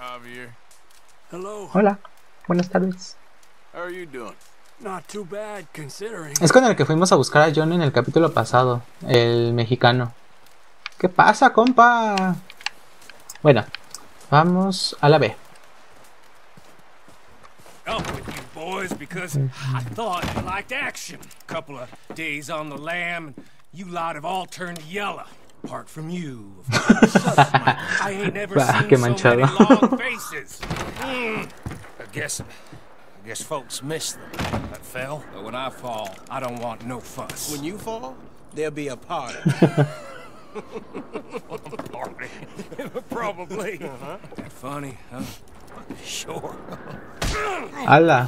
Javier. Hello. Hola, buenas tardes. How are you doing? Not too bad considering. Es con el que fuimos a buscar a John en el capítulo pasado, el mexicano. ¿Qué pasa, compa? Bueno, vamos a la B. Up with you boys because I thought you liked action. Couple of days on the lam, and you lot have all turned yellow. Apart from you, of course. I ain't never seen qué so manchado. many long faces. I guess folks miss them. That fell, but when I fall, I don't want no fuss. When you fall, there'll be a party. Party. Probably. That funny, huh? Sure. ¡Hala!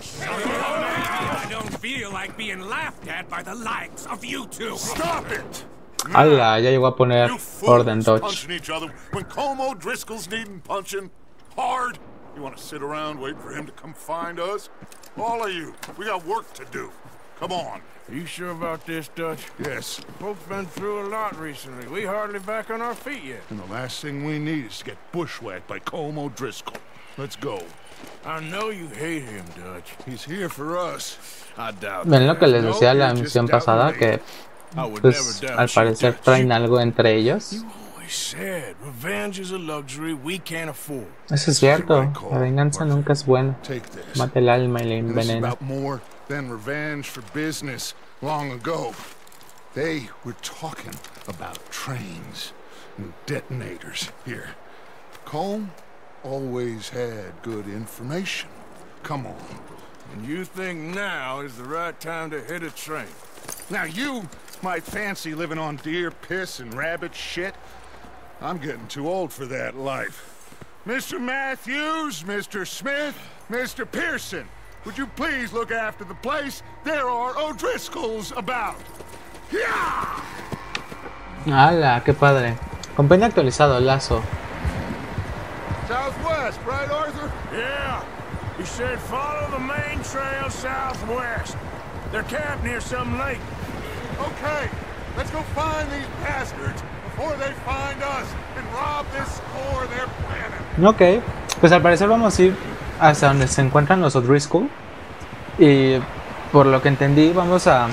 I don't feel like being laughed at by the likes of you two. Stop it! ¡Hala! Ya llegó a poner You orden fools Dodge. punching each other when Como Driscoll's needing punching hard. You want to sit around waiting for him to come find us? All of you, we got work to do. Come on. Are you sure about this, Dutch? Yes. Folks been through a lot recently. We hardly back on our feet yet. And the last thing we need is to get bushwhacked by Como Driscoll. Let's go. I know you hate him, Dutch. He's here for us. I doubt Ven lo que les No, decía la you're misión just pasada, doubting que I would pues never doubt al you, parecer Dutch. traen algo entre ellos. You always said revenge is a luxury we can't afford. Eso es cierto, la venganza nunca es buena. Take this. Mata el alma y la And this is envenena. about more than revenge for business long ago. They were talking about trains and detonators here. Colm always had good information. Come on. And you think now is the right time to hit a train? Now you might fancy living on deer piss and rabbit shit. I'm getting too old for that life. Mr. Matthews, Mr. Smith, Mr. Pearson, would you please look after the place? There are O'Driscolls about. Yeah! ¡Hala! ¡Qué padre! Compendio actualizado, Lazo. Southwest, right, Arthur? Yeah. He said follow the main trail southwest. They're camped near some lake. Okay, let's go find these bastards before they find us and rob this store they're planning. Ok, pues al parecer vamos a ir hasta donde se encuentran los O'Driscoll. Y por lo que entendí, vamos a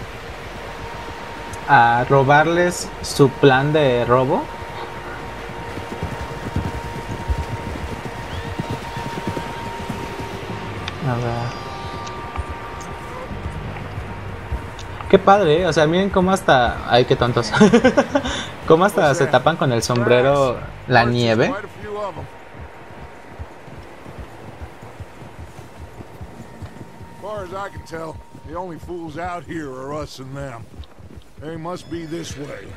robarles su plan de robo. A ver. Qué padre, o sea, miren cómo hasta... Ay, qué tontos. Cómo hasta se tapan con el sombrero la nieve. Quite a few of 'em. As far as I can tell, the only fools out here are us and them. They must be this way.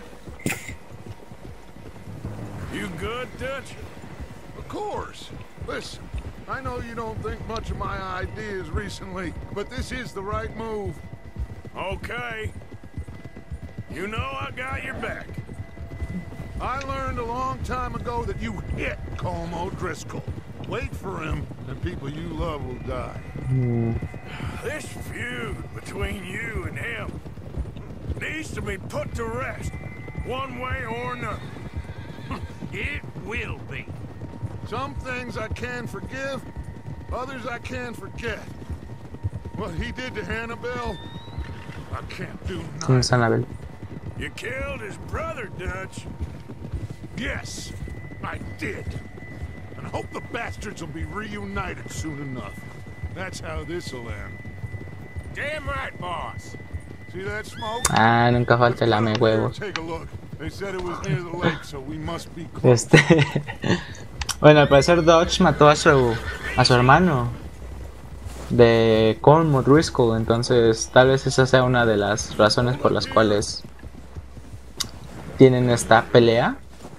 You good, Dutch? Of course. Listen, I know you don't think much of my ideas recently, but this is the right move. Okay. You know I got your back. I learned a long time ago that you hit Colm O'Driscoll. Wait for him, and people you love will die. This feud between you and him needs to be put to rest, one way or another. It will be. Some things I can forgive, others I can forget. What he did to Hannibal, I can't do ¿Dónde nothing. está Anabel? You killed his brother, Dutch. Yes, I did. And I hope the bastards will be reunited soon enough. That's how this'll end. Damn right, boss. See that smoke? Ah, nunca Let's falta el go lame up there huevo. and take a look. They said it was near the lake, so we must be close. Bueno, al parecer Dodge mató a su hermano de Colm O'Driscoll, entonces tal vez esa sea una de las razones por las cuales tienen esta pelea.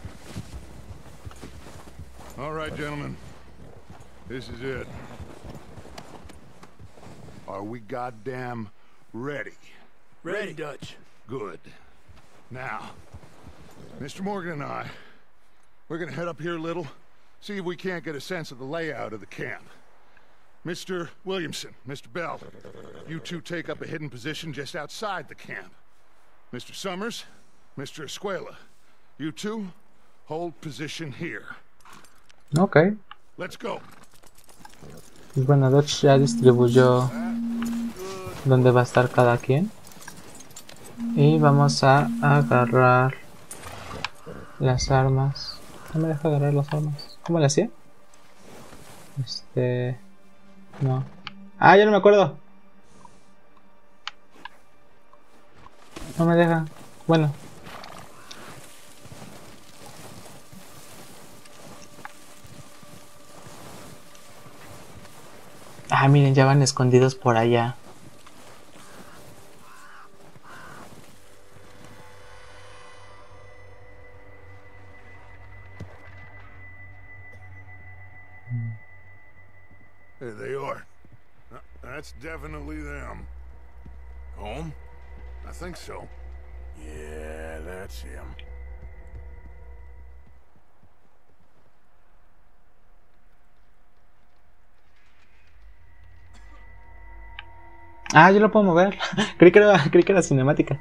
All right, gentlemen. This is it. Are we goddamn ready? Ready, Dutch. Good. Now, Mr. Morgan and I, we're gonna head up here a little, see if we can't get a sense of the layout of the camp. Mr. Williamson, Mr. Bell, you two take up a hidden position just outside the camp. Mr. Summers, Mr. Escuela, you two hold position here. Ok, Let's go. Y bueno, Dodge ya distribuyó dónde va a estar cada quien. Y vamos a agarrar las armas. No me deja agarrar las armas. ¿Cómo le hacía? No. Ah, ya no me acuerdo. No me deja. Bueno. Ah, miren, ya van escondidos por allá. There they are. That's definitely them. Home? I think so. Yeah, that's him. Ah, yo lo puedo mover. creí que era cinemática.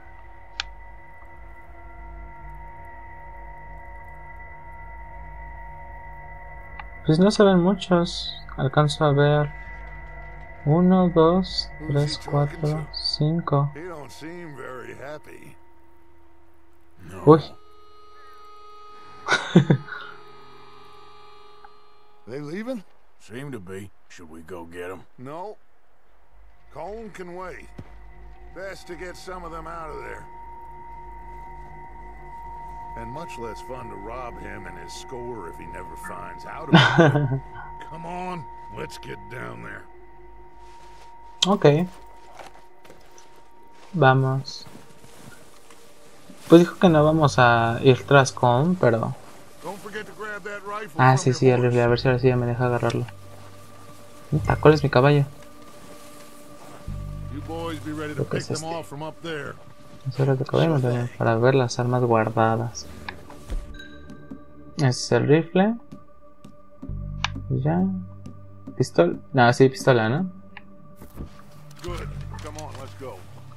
Pues no se ven muchos. Alcanzo a ver 1, 2, 3, 4, 5. He don't seem very happy. No. Uy. They leaving? Seem to be. Should we go get him? No. Colm can wait. Best to get some of them out of there. And much less fun to rob him and his score if he never finds out about it. Come on, let's get down there. Ok. Vamos. Pues dijo que no vamos a ir tras Colm, pero... Don't forget to grab that rifle Ah, from sí, your el rifle. A ver si ahora sí ya me deja agarrarlo. ¿Cuál es mi caballo? You boys be ready to Creo que pick es them off from up there. Eso es lo que acabamos de ver, para ver las armas guardadas. Ese es el rifle. Y ya. Pistola. No, sí, pistola, ¿no? Good. Come on, let's go.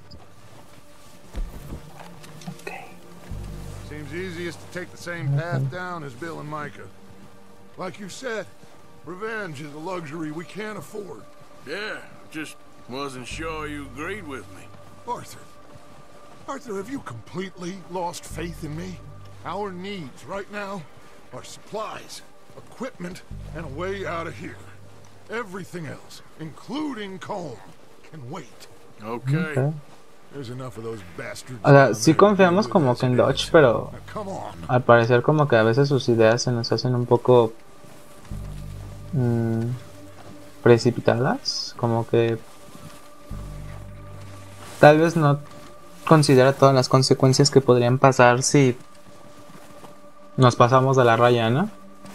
Ok. Seems easiest to take the same path down as Bill and Micah. Like you said, revenge is a luxury we can't afford. Yeah, just wasn't sure you agreed with me. Arthur. Arthur, have you completely lost faith in me? Our needs right now are supplies, equipment, and a way out of here. Everything else, including Colm, can wait. Okay. Ok. There's enough of those bastards. O sea, down sí there to confiamos deal with como as que en it Dodge, is. pero Now, come on. al parecer como que a veces sus ideas se nos hacen un poco precipitadas, como que tal vez no considera todas las consecuencias que podrían pasar si nos pasamos de la raya, ¿no?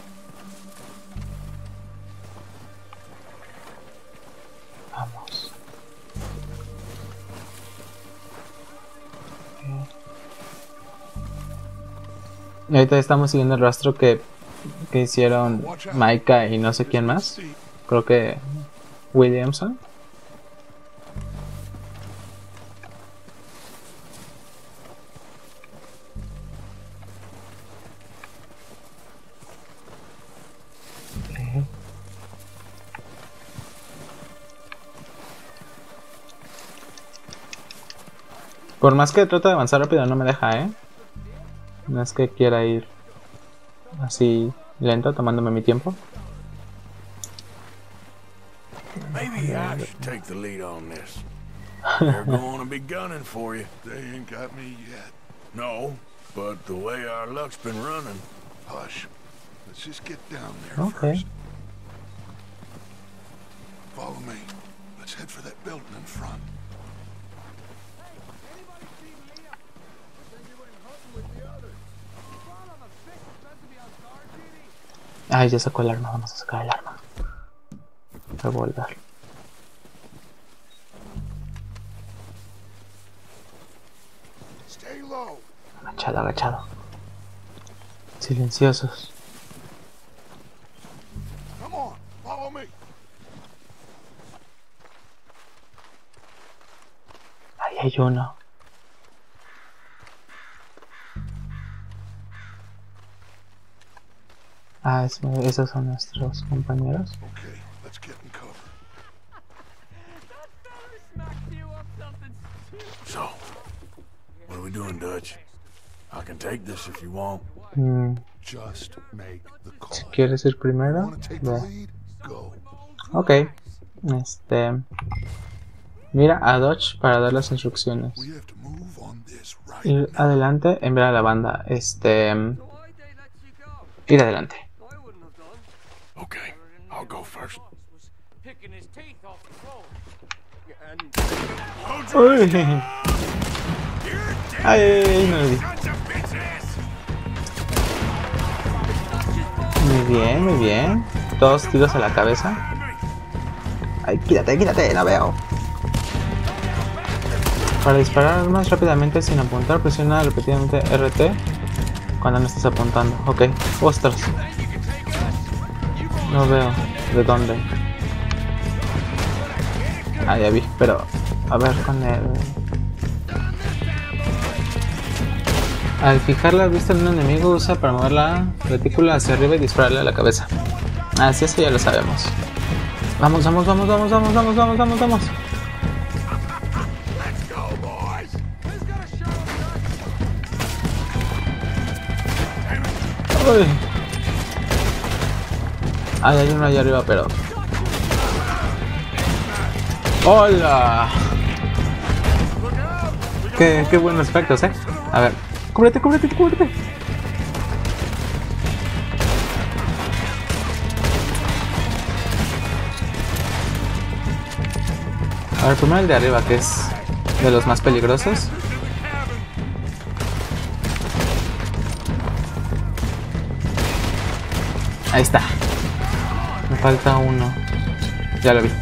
Vamos. Y ahorita estamos siguiendo el rastro que hicieron Micah y no sé quién más. Creo que Williamson. Por más que trato de avanzar rápido no me deja, ¿eh? No es que quiera ir así lento, tomándome mi tiempo. Maybe I should take the lead on this. They're going to be gunning for you. They ain't got me yet. No, but the way our luck's been running. Hush. Let's just get down there Okay. first. Follow me. Let's head for that building in front. Ay, ya sacó el arma, vamos a sacar el arma. Revólver. Stay low. Agachado, agachado. Silenciosos. Come on. Follow me. Ahí hay uno. Ah, esos son nuestros compañeros. Okay, let's get in cover. So, what are we doing, Dutch? I can take this if you want. Just make the call. Si quieres ir primero, Wanna take the ve. lead? Go. Ok. Mira a Dodge para dar las instrucciones. We have to move on this right Ir adelante, enviar a la banda. Ir adelante. Okay, I'll go first. Uy. Ay, no lo vi. Muy bien. Todos tiros a la cabeza. Ay, quítate, no veo. Para disparar más rápidamente sin apuntar, presiona repetidamente RT cuando no estés apuntando. Ok, ostras. No veo de dónde. Ah, ya vi, pero a ver con el... Al fijar la vista en un enemigo, usa para mover la retícula hacia arriba y dispararle a la cabeza. Así es que ya lo sabemos. Vamos. Uy. Ay, hay uno allá arriba, pero... ¡Hola! Qué buenos efectos, ¿eh? A ver, cúbrete. A ver, primero el de arriba, que es de los más peligrosos. Ahí está. Me falta uno. Ya lo vi.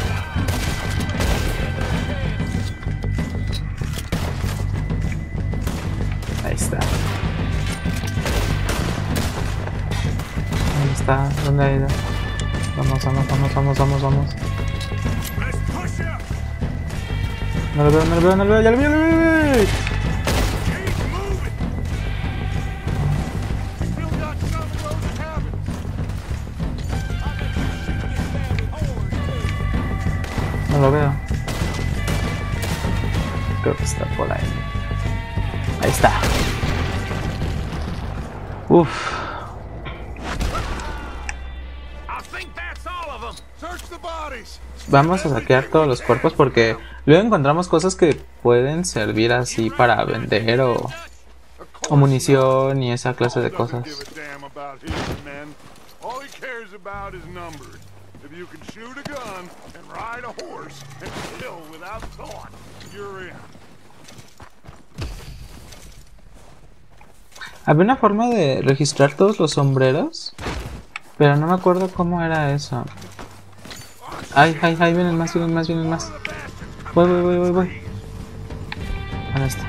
Ahí está. ¿Dónde está? ¿Dónde ha ido? Vamos. No lo veo, ya lo vi. No lo veo. Creo que está por ahí. Ahí está. Uf. Vamos a saquear todos los cuerpos porque luego encontramos cosas que pueden servir así para vender o munición y esa clase de cosas. Había una forma de registrar todos los sombreros, pero no me acuerdo cómo era eso. Ay, vienen más. Voy. ¿Dónde está?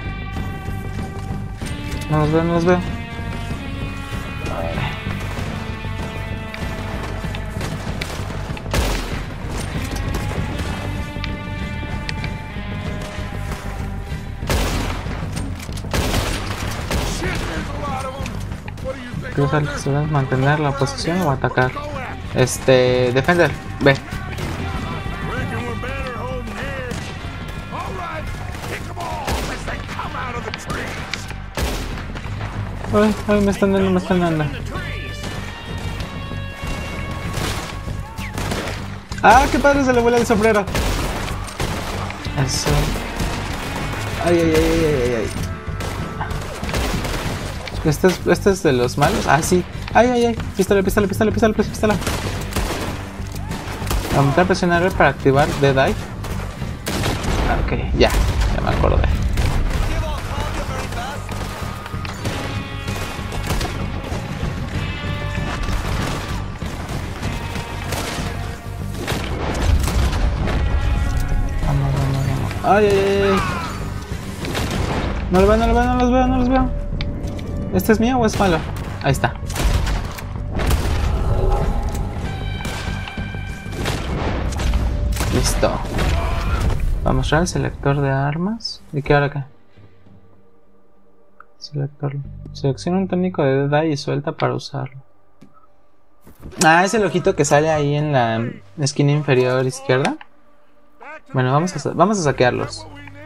No los veo. Quiero mantener la posición o atacar. Defender, ve. Ay, me están dando. Ah, qué padre, se le vuela el sombrero. Eso. Ay. Este es de los malos. Ah, sí. Ay. Pistola. Aumentar presionar R para activar Dead Eye. Ok, ya me acordé. Vamos. Ay. No los veo. ¿Este es mío o es malo? Ahí está. Listo. Vamos a mostrar el selector de armas. ¿Y qué ahora qué? Selector. Selecciona un técnico de Dead Eye y suelta para usarlo. Ah, es el ojito que sale ahí en la esquina inferior izquierda. Bueno, vamos a saquearlos.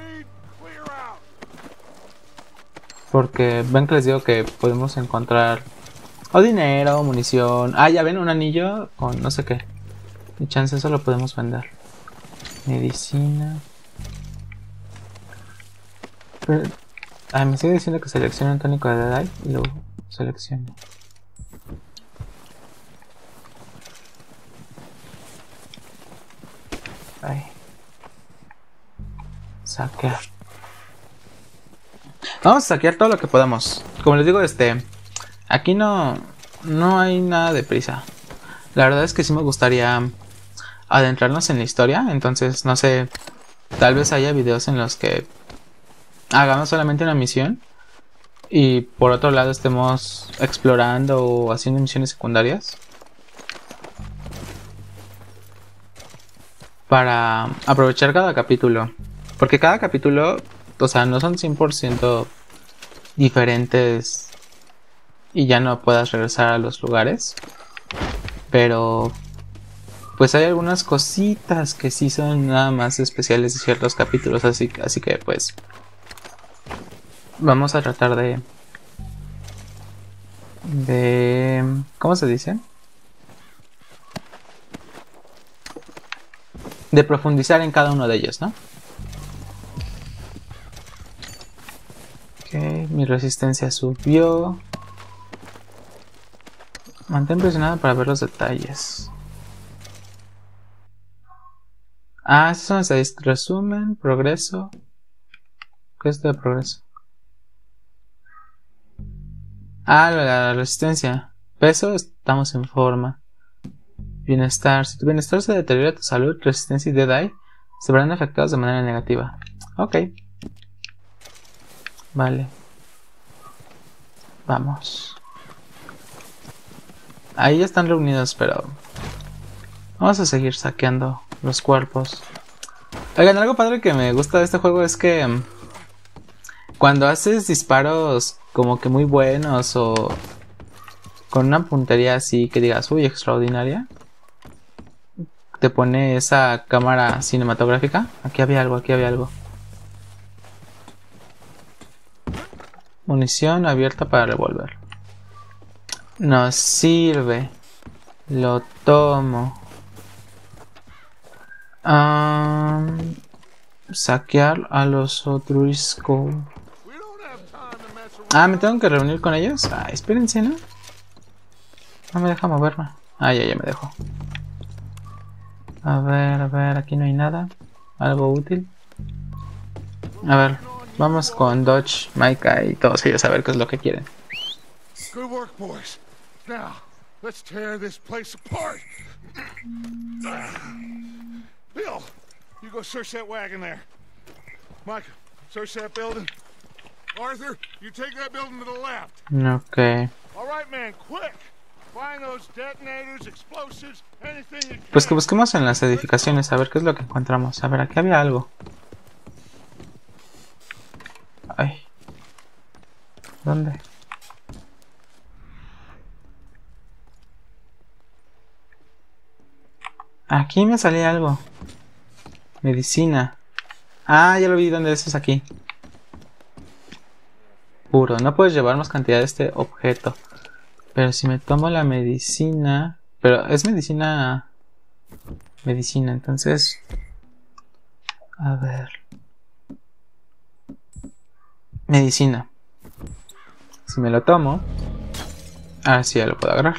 Porque ven que les digo que podemos encontrar o dinero, o munición. Ah, ya ven, un anillo con no sé qué. Y chance eso lo podemos vender. Medicina. Pero, me sigue diciendo que seleccione un tónico de Deadeye y lo selecciono. Ay. Saquear. Vamos a saquear todo lo que podamos. Como les digo, aquí no hay nada de prisa. La verdad es que sí me gustaría adentrarnos en la historia. Entonces, no sé, tal vez haya videos en los que hagamos solamente una misión y por otro lado estemos explorando o haciendo misiones secundarias para aprovechar cada capítulo. Porque cada capítulo, o sea, no son 100% diferentes y ya no puedas regresar a los lugares, pero pues hay algunas cositas que sí son nada más especiales de ciertos capítulos, así que pues vamos a tratar de ¿cómo se dice? De profundizar en cada uno de ellos, ¿no? Ok, mi resistencia subió. Mantén presionado para ver los detalles. Ah, estos son los resumen, progreso. ¿Qué es de progreso? Ah, la resistencia. Peso, estamos en forma. Bienestar. Si tu bienestar se deteriora, tu salud, resistencia y Deadeye se verán afectados de manera negativa. Ok. Vale. Vamos. Ahí ya están reunidos, pero vamos a seguir saqueando los cuerpos. Oigan, algo padre que me gusta de este juego es que cuando haces disparos como que muy buenos o con una puntería así que digas, uy, extraordinaria, te pone esa cámara cinematográfica. Aquí había algo. Munición abierta para revólver. Nos sirve. Lo tomo. Saquear a los Otruisco. ¿Me tengo que reunir con ellos? Espérense, ¿no? No me deja moverme. Ya me dejó. A ver, aquí no hay nada. Algo útil. A ver, vamos con Dodge, Micah y todos ellos a ver qué es lo que quieren. Good work, boys. Now, let's tear this place apart. Bill, you go search that wagon there. Mike, search that building. Arthur, you take that building to the left. Okay. All right, man, quick. Find those detonators, explosives, anything you can. Pues que busquemos en las edificaciones a ver qué es lo que encontramos. A ver, aquí había algo. Ay. ¿Dónde? Aquí me salía algo. Medicina. Ya lo vi. ¿Dónde es? Es aquí. Puro. No puedes llevar más cantidad de este objeto. Pero si me tomo la medicina... Pero es medicina... Medicina, entonces... A ver... Medicina. Si me lo tomo... Ahora sí ya lo puedo agarrar.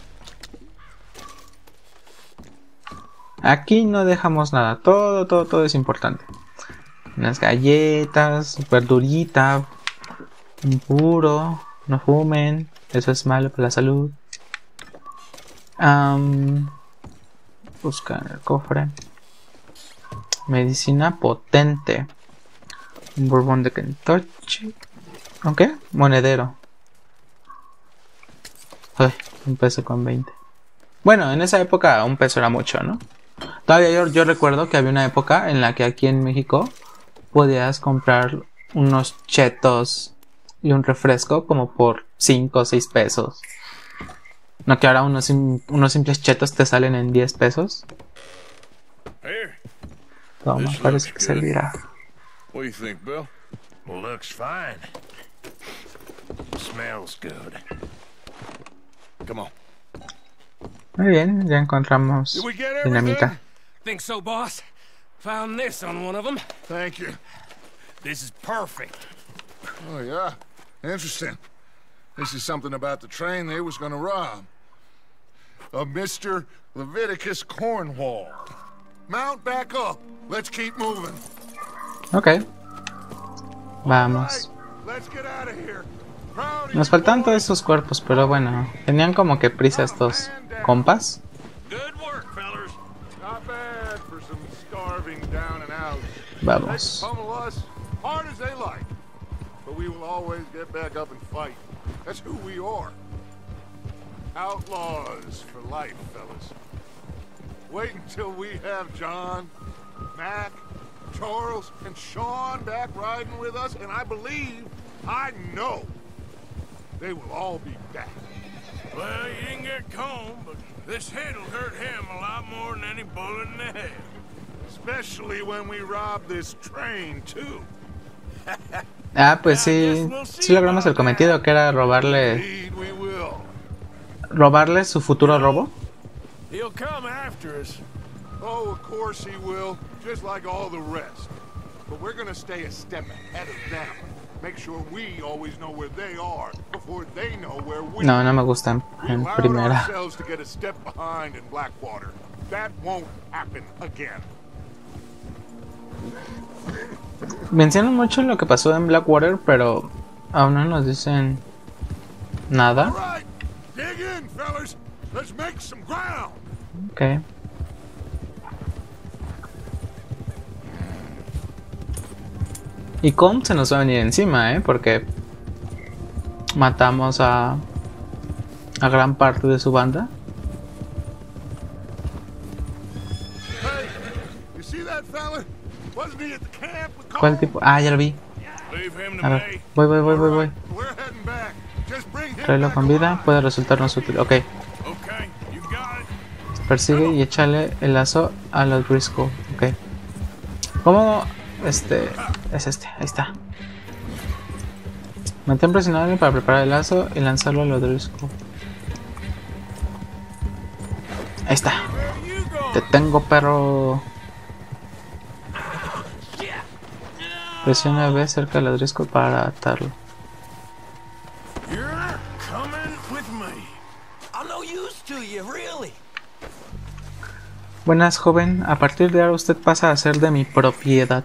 Aquí no dejamos nada. Todo es importante. Unas galletas, verdurita, un puro, no fumen, eso es malo para la salud. Buscar el cofre. Medicina potente. Un bourbon de Kentucky. ¿Ok? Monedero. Ay, $1.20. Bueno, en esa época $1 era mucho, ¿no? Todavía yo recuerdo que había una época en la que aquí en México podías comprar unos chetos y un refresco como por 5 o 6 pesos. No que ahora unos simples chetos te salen en 10 pesos. Here. Toma, This parece looks que good. servirá. What do you think, Bill? Looks fine. Smells good. Come on. Muy bien, ya encontramos Did we get dinamita. everything? Think so, boss? Found this on one of them. Thank you. This is perfect. Oh, yeah? Interesting. This is something about the train they was gonna rob. Of Mr. Leviticus Cornwall. Mount back up. Let's keep moving. Ok. Vamos. Let's get out of here. Proud of Nos you, faltan boys. todos esos cuerpos, pero bueno. Tenían como que prisa estos compas. Good work, fellers. Not bad for some starving down and out. Vamos. They can pummel us hard as they like. But we will always get back up and fight. That's who we are. Outlaws for life, fellas. Wait until we have John, Mac, Charles, and Sean back riding with us, and I believe, I know, they will all be back. Well, you didn't get Combe, but this hit'll hurt him a lot more than any bullet in the head. Especially when we rob this train, too. Ah, pues sí. Sí logramos el cometido, que era robarle Indeed we will. su futuro robo. He'll come after us. Oh, of course he will, just like all the rest. But we're gonna stay a step ahead of them. Make sure we always know where they are before they know where we No, are. no me gusta We en allowed primera. ourselves to get a step behind in Blackwater. That won't happen again. Mencionan mucho lo que pasó en Blackwater, pero aún no nos dicen nada. All right, dig in, fellas. Let's make some ground. Ok. Y Combe se nos va a venir encima, porque matamos a gran parte de su banda. Hey, you see that fella? Wasn't he at the camp with ¿Cuál Cole? tipo? Ah, ya lo vi. Leave him to A me. ver, voy. We're heading back. Just bring him Tráelo back con vida, alive. puede resultarnos útil. Ok. Okay, you got it. Persigue y échale el lazo a los Driscoll. Ok. ¿Cómo? Es ahí está. Mantén presionado para preparar el lazo y lanzarlo a los Driscoll. Ahí está. Where you going? Te tengo, perro. Presiona B cerca de los Driscoll para atarlo. You're coming with me. I'm no use to you, really. Buenas, joven. A partir de ahora usted pasa a ser de mi propiedad.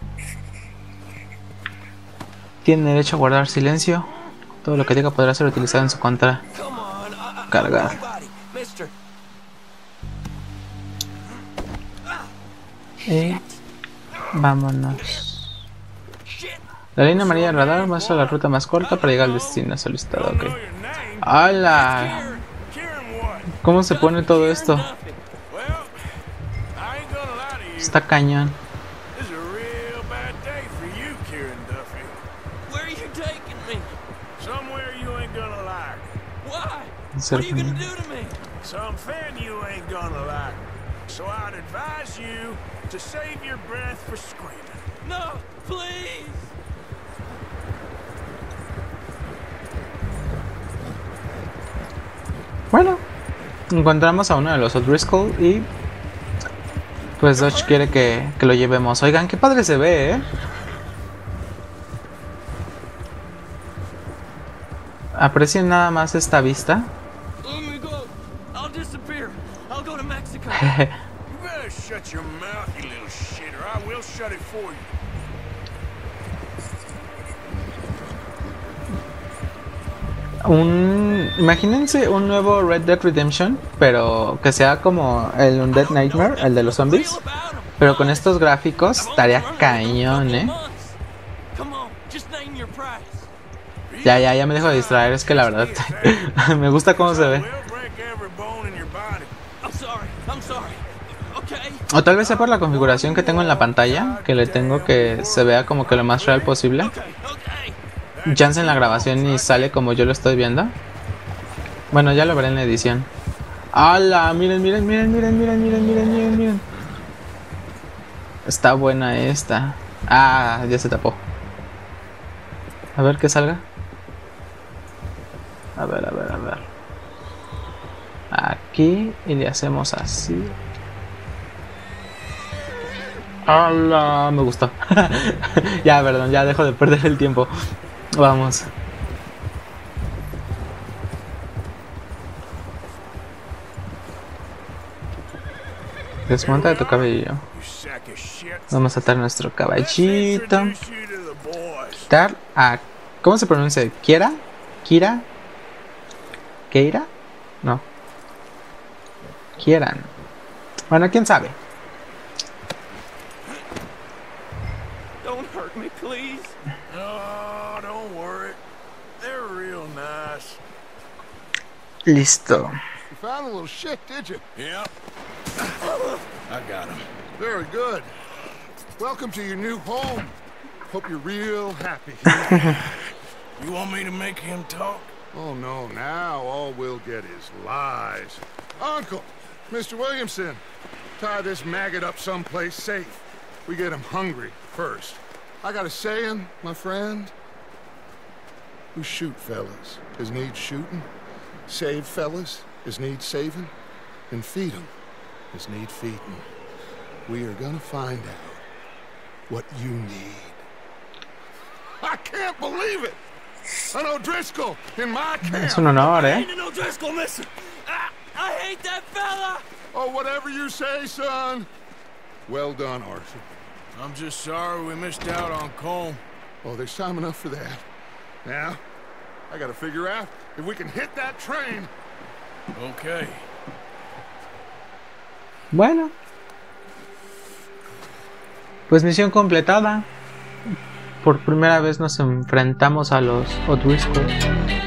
Tiene derecho a guardar silencio. Todo lo que diga podrá ser utilizado en su contra. Come on, Cargar. everybody, mister. Y vámonos. Shit. La línea amarilla del radar muestra la ruta más corta para llegar al destino solicitado. Don't Ok. know your name. ¡Hala! Kieran what? ¿Cómo se pone todo esto? Well, I ain't gonna lie to you. Está cañón. This is a real bad day for you, Kieran Duffy. Where are you taking me? Somewhere you ain't gonna like. Why? What are you gonna do to me? Something you ain't gonna like. So I'd advise you to save your breath for screaming. No, please. Bueno, encontramos a uno de los O'Driscoll y pues Dodge quiere que lo llevemos. Oigan, qué padre se ve, Aprecien nada más esta vista. Let me go. I'll disappear. I'll go to Mexico. You better shut your mouth, you little shit, or I will shut it for you. Imagínense un nuevo Red Dead Redemption, pero que sea como el Undead Nightmare, el de los zombies, Feel about 'em. pero con estos gráficos estaría cañón, Come on, just name your price. Ya me dejo de distraer, es que la verdad me gusta cómo se ve. We'll break every bone in your body. I'm sorry. Okay. O tal vez sea por la configuración que tengo en la pantalla, que le tengo que se vea como que lo más real posible. Okay. Chance en la grabación y sale como yo lo estoy viendo. Bueno, ya lo veré en la edición. ¡Hala! Miren, miren, miren, miren, miren, miren, miren, miren, miren. Está buena esta. Ah, ya se tapó. A ver que salga. A ver, a ver, a ver. Aquí y le hacemos así. ¡Hala! Me gustó. Ya, perdón, ya dejo de perder el tiempo. Vamos. Desmonta de tu cabello. You sack of shit. Vamos a atar nuestro caballito. Introduce you to the boys. Quitar a... ¿Cómo se pronuncia? ¿Kiera? ¿Kira? ¿Keira? No. Kieran. Bueno, quién sabe. Don't hurt me, please. Oh, don't worry. They're real nice. Listo. You found a little shit, did you? Yep. I got him. Very good. Welcome to your new home. Hope you're real happy. You want me to make him talk? Oh, no, now all we'll get is lies. Uncle, Mr. Williamson, tie this maggot up someplace safe. We get him hungry first. I got a saying, my friend. We shoot fellas as need shooting, save fellas as need saving, and feed them as need feeding. We are gonna find out what you need. I can't believe it! An O'Driscoll in my camp! Es un honor, Ain't no Driscoll missing. I hate that fella. Oh, whatever you say, son. Well done, Arthur. I'm just sorry we missed out on Colm. Oh, there's time enough for that. Now, I gotta figure out if we can hit that train. Okay. Bueno. Pues misión completada. Por primera vez nos enfrentamos a los O'Driscoll.